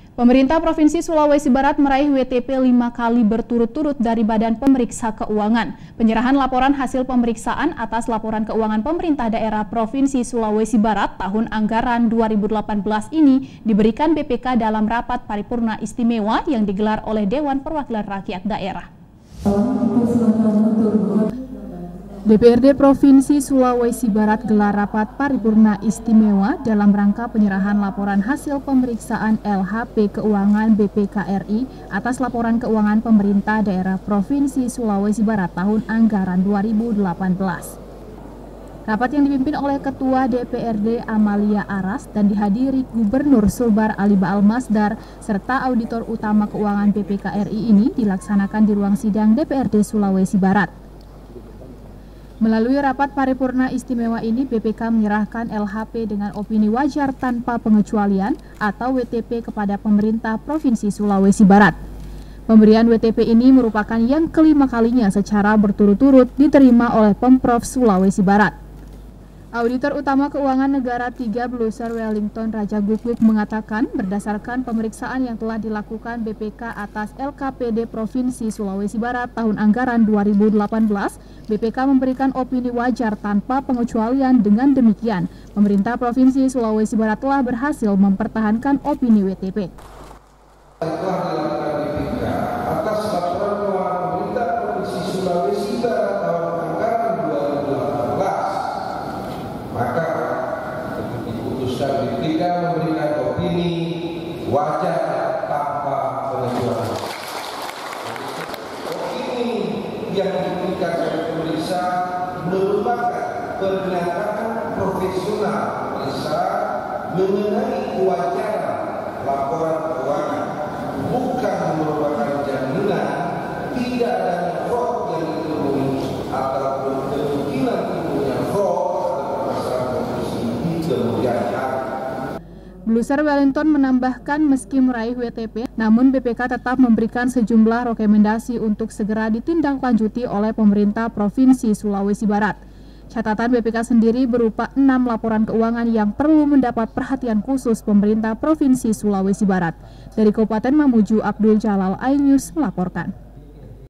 Pemerintah Provinsi Sulawesi Barat meraih WTP 5 kali berturut-turut dari Badan Pemeriksa Keuangan. Penyerahan laporan hasil pemeriksaan atas laporan keuangan pemerintah daerah Provinsi Sulawesi Barat tahun anggaran 2018 ini diberikan BPK dalam rapat paripurna istimewa yang digelar oleh Dewan Perwakilan Rakyat Daerah. DPRD Provinsi Sulawesi Barat gelar rapat paripurna istimewa dalam rangka penyerahan laporan hasil pemeriksaan LHP Keuangan BPK-RI atas laporan keuangan pemerintah daerah Provinsi Sulawesi Barat tahun anggaran 2018. Rapat yang dipimpin oleh Ketua DPRD Amalia Aras dan dihadiri Gubernur Sulbar Ali Baal Masdar serta Auditor Utama Keuangan BPK-RI ini dilaksanakan di ruang sidang DPRD Sulawesi Barat. Melalui rapat paripurna istimewa ini, BPK menyerahkan LHP dengan opini wajar tanpa pengecualian atau WTP kepada pemerintah Provinsi Sulawesi Barat. Pemberian WTP ini merupakan yang kelima kalinya secara berturut-turut diterima oleh Pemprov Sulawesi Barat. Auditor Utama Keuangan Negara 3 Bluser Wellington Raja Guguk mengatakan berdasarkan pemeriksaan yang telah dilakukan BPK atas LKPD Provinsi Sulawesi Barat tahun anggaran 2018, BPK memberikan opini wajar tanpa pengecualian. Dengan demikian, pemerintah Provinsi Sulawesi Barat telah berhasil mempertahankan opini WTP. Diberikan memberikan opini wajar tanpa pengecualian. Opini yang diberikan oleh pemeriksa merupakan pernyataan profesional pemeriksa mengenai kewajaran laporan keuangan, bukan merupakan jaminan tidak adanya fraud yang ditemui ataupun kemungkinan timbulnya fraud atau masalah korupsi di kemudian hari. Bluser Wellington menambahkan meski meraih WTP, namun BPK tetap memberikan sejumlah rekomendasi untuk segera ditindaklanjuti oleh pemerintah Provinsi Sulawesi Barat. Catatan BPK sendiri berupa 6 laporan keuangan yang perlu mendapat perhatian khusus pemerintah Provinsi Sulawesi Barat. Dari Kabupaten Mamuju, Abdul Jalal, iNews melaporkan.